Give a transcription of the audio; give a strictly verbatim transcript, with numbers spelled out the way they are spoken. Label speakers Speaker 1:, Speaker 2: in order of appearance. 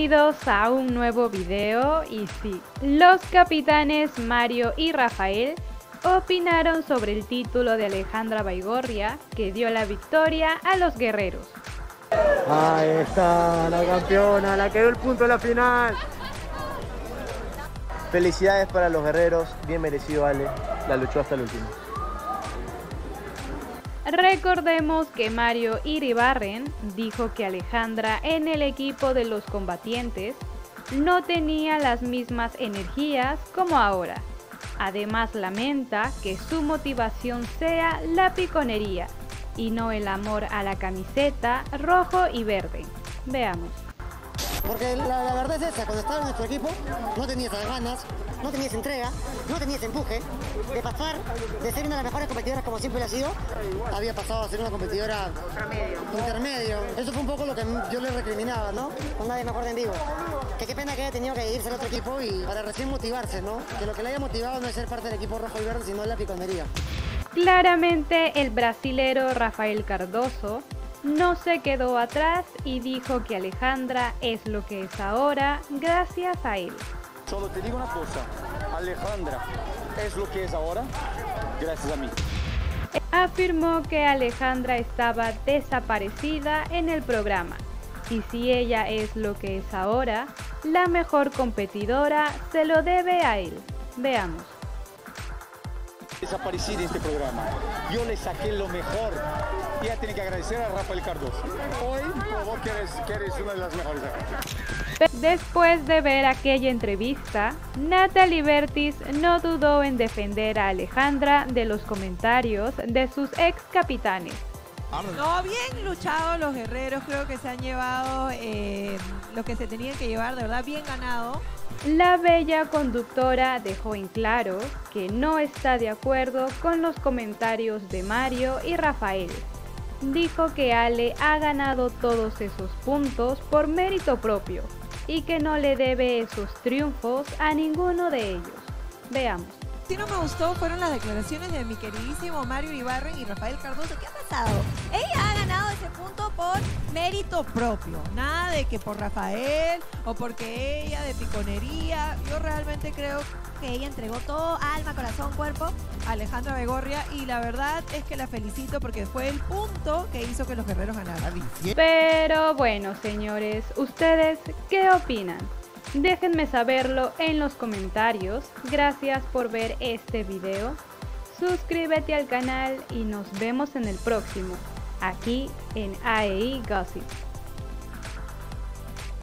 Speaker 1: Bienvenidos a un nuevo video y sí, los capitanes Mario y Rafael opinaron sobre el título de Alejandra Baigorria que dio la victoria a los guerreros.
Speaker 2: Ahí está la campeona, la que dio el punto de la final. Felicidades para los guerreros, bien merecido Ale, la luchó hasta el último.
Speaker 1: Recordemos que Mario Iribarren dijo que Alejandra en el equipo de los combatientes no tenía las mismas energías como ahora. Además lamenta que su motivación sea la piconería y no el amor a la camiseta rojo y verde. Veamos.
Speaker 3: Porque la, la verdad es esa, cuando estaba en nuestro equipo no tenía esas ganas, no tenía esa entrega, no tenía ese empuje de pasar, de ser una de las mejores competidoras como siempre lo ha sido, había pasado a ser una competidora intermedio. intermedio. Eso fue un poco lo que yo le recriminaba, ¿no? Con nadie me acuerdo en vivo. Que qué pena que haya tenido que irse al otro equipo y para recién motivarse, ¿no? Que lo que le haya motivado no es ser parte del equipo rojo y verde, sino la piconería.
Speaker 1: Claramente el brasilero Rafael Cardoso no se quedó atrás y dijo que Alejandra es lo que es ahora gracias a él.
Speaker 4: Solo te digo una cosa, Alejandra es lo que es ahora gracias a mí.
Speaker 1: Afirmó que Alejandra estaba desaparecida en el programa y si ella es lo que es ahora, la mejor competidora se lo debe a él. Veamos.
Speaker 4: Desaparecí de este programa, yo le saqué lo mejor. Ella tiene que agradecer a Rafael Cardoso. Hoy probó que eres, que eres una de las mejores acá.
Speaker 1: Después de ver aquella entrevista, Natalie Bertis no dudó en defender a Alejandra de los comentarios de sus ex capitanes.
Speaker 5: No, bien luchado los guerreros, creo que se han llevado eh, lo que se tenían que llevar, de verdad bien ganado.
Speaker 1: La bella conductora dejó en claro que no está de acuerdo con los comentarios de Mario y Rafael. Dijo que Ale ha ganado todos esos puntos por mérito propio y que no le debe esos triunfos a ninguno de ellos. Veamos.
Speaker 5: Si no me gustó fueron las declaraciones de mi queridísimo Mario Iribarren y Rafael Cardoso. ¿Qué ha pasado? Ella ha ganado ese punto por mérito propio. Nada de que por Rafael o porque ella de piconería. Yo realmente creo que ella entregó todo, alma, corazón, cuerpo, a Alejandra Baigorria. Y la verdad es que la felicito porque fue el punto que hizo que los guerreros ganaran.
Speaker 1: Pero bueno, señores, ¿ustedes qué opinan? Déjenme saberlo en los comentarios. Gracias por ver este video. Suscríbete al canal y nos vemos en el próximo, aquí en A E I Gossip.